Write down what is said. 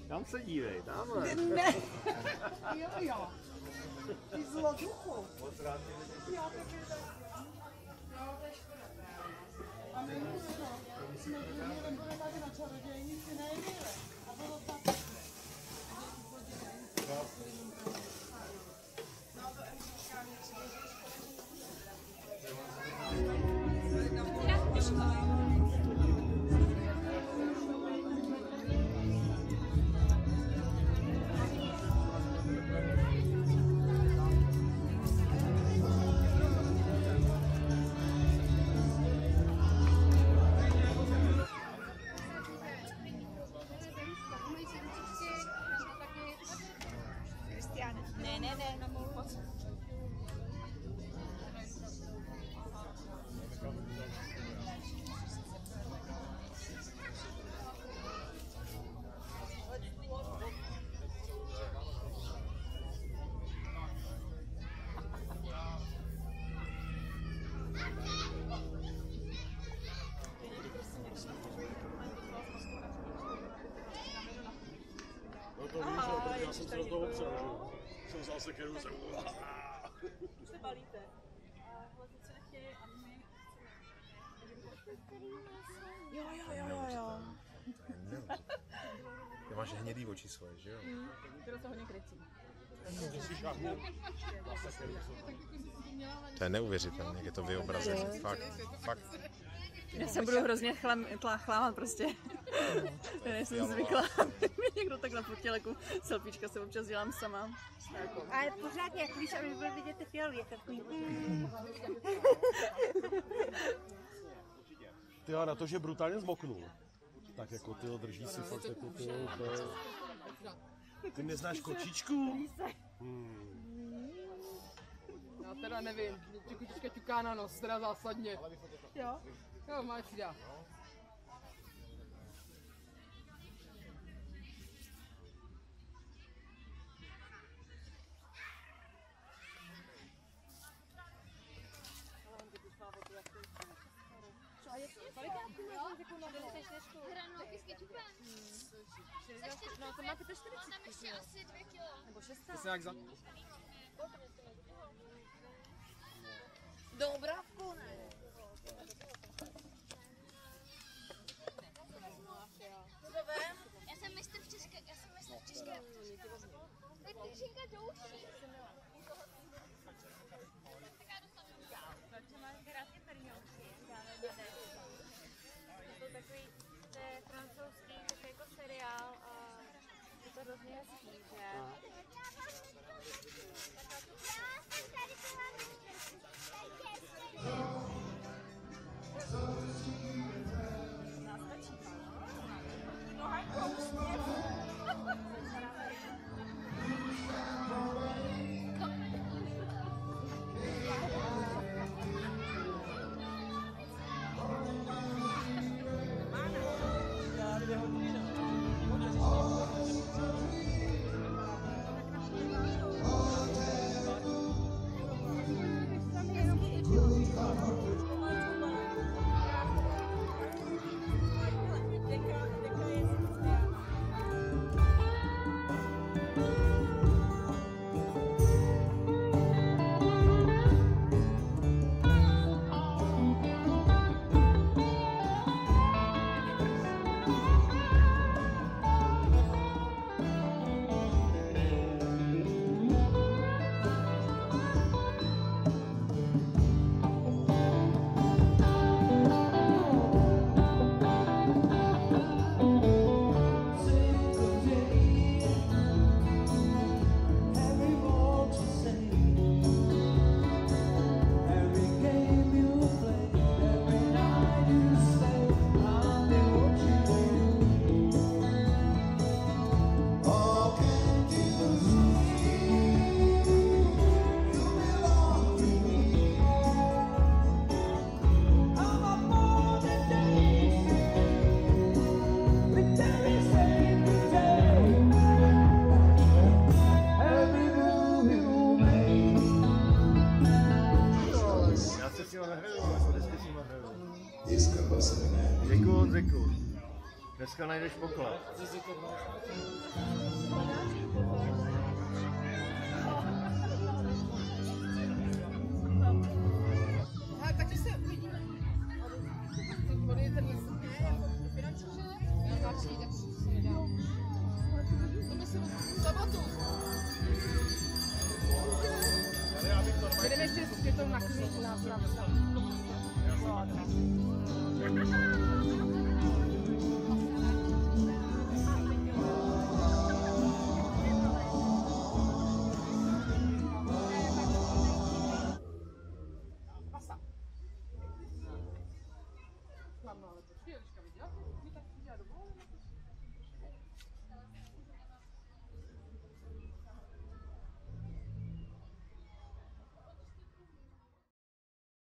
Tam se dívej, tamhle. Ne. Jo. Ty zloduchu. Moc rád Jo, taky tak. Jo, to je škoda. A my jsme byli tady na čarodějnici nejedli. A bylo tak. No to Emíčka mě Ne, na mou moc. No to víš, protože já jsem se do toho opřel, že? Jsem vzal sekeru, jsem... Už se balíte. Hledat se nechtějí a my... Jo. Ty máš hnědý oči svoje, že jo? Které se hodně krycí. To je neuvěřitelné, jak je to vyobrazené. Fakt. Já se budu hrozně chlámat prostě. Já nejsem zvyklá, aby mě někdo takhle fotil, jako selfiečka se občas dělám sama. Ale pořádně, jak víš, aby byl vidět ty fialový, takový. Ty na to, že brutálně zmoknul. Tak jako ty drží si fakt jako ty. Ty neznáš kočičku? Já teda nevím, kočička ťuká na nos, teda zásadně. Jo? Jo, máš já. Hranolky s kečupem. No to máte 40. Tam ještě asi 2 kilo. Nebo 6. To se jak za... Dobravku, ne? Já jsem mistr v České. Tak ty říká do uší. To je takový, to je francouzský, takový jako seriál a je to hrozně hezký, že? Dneska najdeš poklad. Ale taky se uvidíme. On je ten finanční, že? Já patří, tak se nedá. To myslím v sobotu. Jdeme ještě s kytou na kříž. Na